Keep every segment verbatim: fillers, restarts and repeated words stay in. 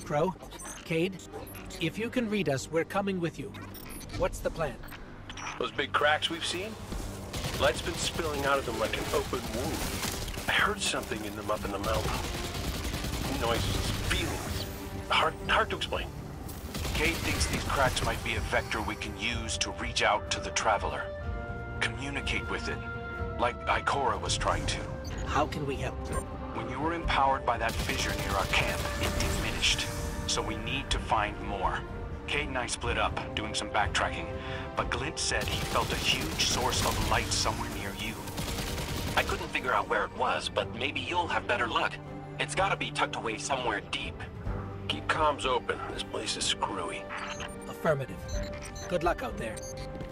Crow, Cade, if you can read us, we're coming with you. What's the plan? Those big cracks we've seen? Light's been spilling out of them like an open wound. I heard something in them up in the mountain. Noises, feelings. Hard, hard to explain. Cade thinks these cracks might be a vector we can use to reach out to the Traveler. Communicate with it, like Ikora was trying to. How can we help? When you were empowered by that fissure near our camp, it diminished. So we need to find more. Cade and I split up, doing some backtracking, but Glint said he felt a huge source of light somewhere near you. I couldn't figure out where it was, but maybe you'll have better luck. It's gotta be tucked away somewhere deep. Keep comms open. This place is screwy. Affirmative. Good luck out there.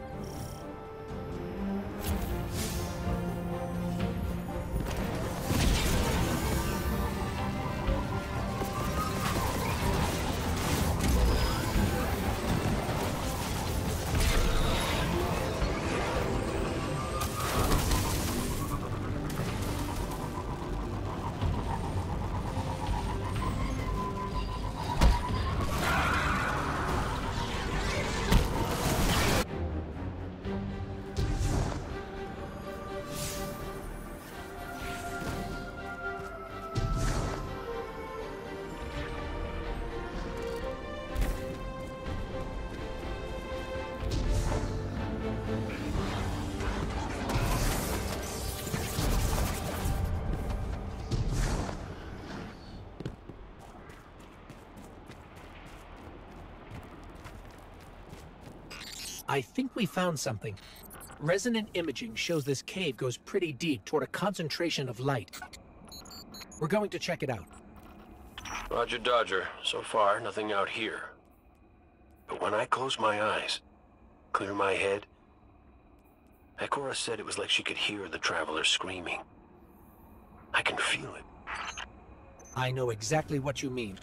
I think we found something. Resonant imaging shows this cave goes pretty deep toward a concentration of light. We're going to check it out. Roger Dodger. So far, nothing out here. But when I close my eyes, clear my head, Ikora said it was like she could hear the Traveler screaming. I can feel it. I know exactly what you mean.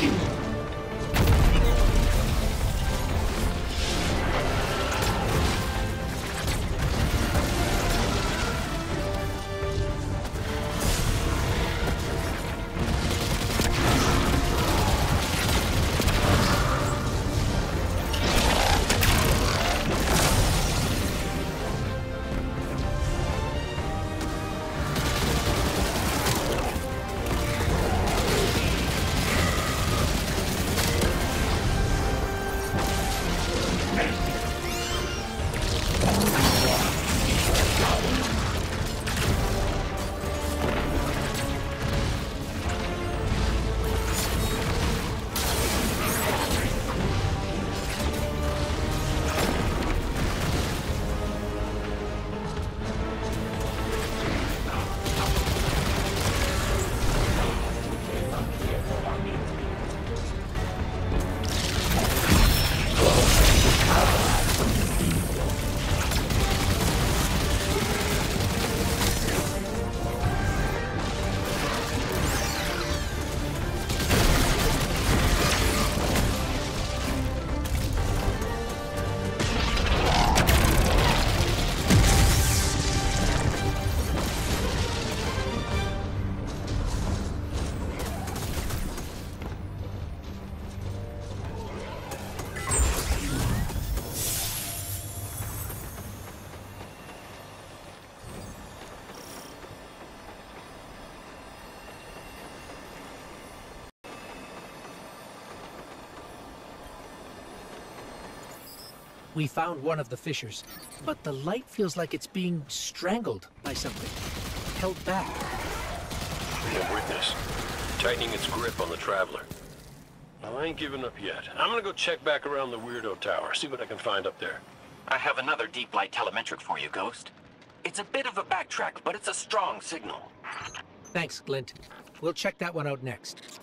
We found one of the fissures, but the light feels like it's being strangled by something. Held back. A witness. Tightening its grip on the Traveler. Well, I ain't giving up yet. I'm gonna go check back around the Weirdo Tower, see what I can find up there. I have another deep light telemetric for you, Ghost. It's a bit of a backtrack, but it's a strong signal. Thanks, Glint. We'll check that one out next.